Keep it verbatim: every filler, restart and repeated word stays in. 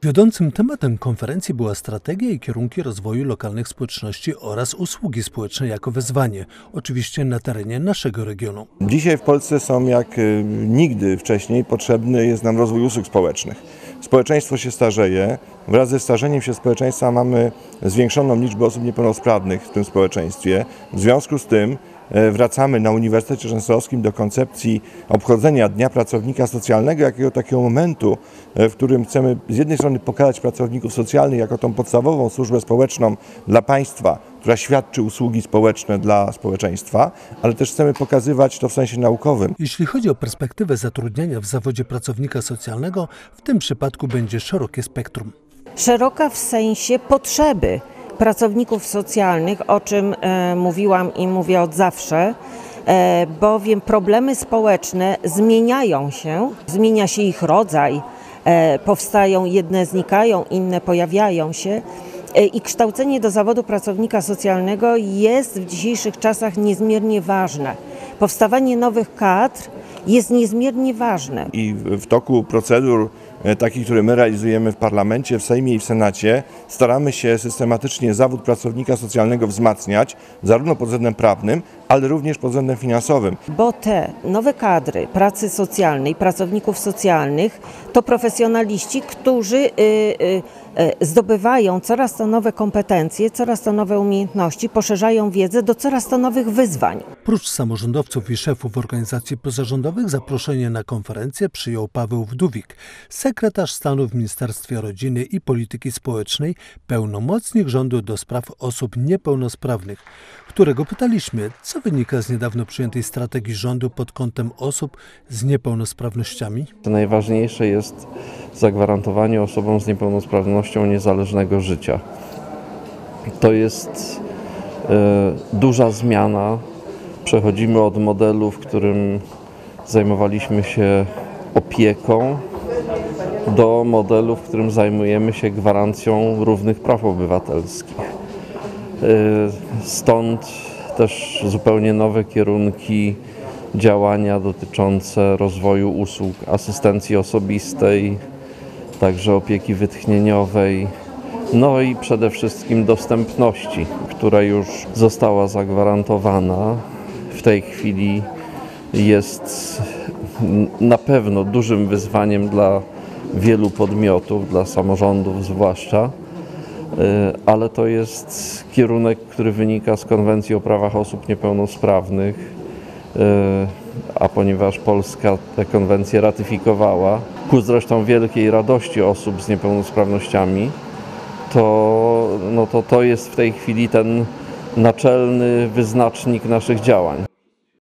Wiodącym tematem konferencji była strategia i kierunki rozwoju lokalnych społeczności oraz usługi społeczne jako wyzwanie, oczywiście na terenie naszego regionu. Dzisiaj w Polsce są jak nigdy wcześniej potrzebny jest nam rozwój usług społecznych. Społeczeństwo się starzeje, wraz ze starzeniem się społeczeństwa mamy zwiększoną liczbę osób niepełnosprawnych w tym społeczeństwie. W związku z tym wracamy na Uniwersytecie Częstochowskim do koncepcji obchodzenia Dnia Pracownika Socjalnego, jakiego takiego momentu, w którym chcemy z jednej strony pokazać pracowników socjalnych jako tą podstawową służbę społeczną dla państwa, która świadczy usługi społeczne dla społeczeństwa, ale też chcemy pokazywać to w sensie naukowym. Jeśli chodzi o perspektywę zatrudniania w zawodzie pracownika socjalnego, w tym przypadku będzie szerokie spektrum. Szeroka w sensie potrzeby pracowników socjalnych, o czym e, mówiłam i mówię od zawsze, e, bowiem problemy społeczne zmieniają się, zmienia się ich rodzaj, e, powstają, jedne znikają, inne pojawiają się e, i kształcenie do zawodu pracownika socjalnego jest w dzisiejszych czasach niezmiernie ważne. Powstawanie nowych kadr jest niezmiernie ważne. I w, w toku procedur takich, które my realizujemy w parlamencie, w Sejmie i w Senacie, staramy się systematycznie zawód pracownika socjalnego wzmacniać, zarówno pod względem prawnym, ale również pod względem finansowym. Bo te nowe kadry pracy socjalnej, pracowników socjalnych to profesjonaliści, którzy y, y, y, zdobywają coraz to nowe kompetencje, coraz to nowe umiejętności, poszerzają wiedzę do coraz to nowych wyzwań. Prócz samorządowców i szefów organizacji pozarządowych zaproszenie na konferencję przyjął Paweł Wdówik, sekretarz stanu w Ministerstwie Rodziny i Polityki Społecznej, pełnomocnik rządu do spraw osób niepełnosprawnych, którego pytaliśmy, co wynika z niedawno przyjętej strategii rządu pod kątem osób z niepełnosprawnościami. Najważniejsze jest zagwarantowanie osobom z niepełnosprawnością niezależnego życia. To jest e, duża zmiana. Przechodzimy od modelu, w którym zajmowaliśmy się opieką, do modelu, w którym zajmujemy się gwarancją równych praw obywatelskich. Stąd też zupełnie nowe kierunki działania dotyczące rozwoju usług asystencji osobistej, także opieki wytchnieniowej, no i przede wszystkim dostępności, która już została zagwarantowana. W tej chwili jest na pewno dużym wyzwaniem dla wielu podmiotów, dla samorządów zwłaszcza, ale to jest kierunek, który wynika z Konwencji o prawach osób niepełnosprawnych, a ponieważ Polska tę konwencję ratyfikowała, ku zresztą wielkiej radości osób z niepełnosprawnościami, to, no to, to jest w tej chwili ten naczelny wyznacznik naszych działań.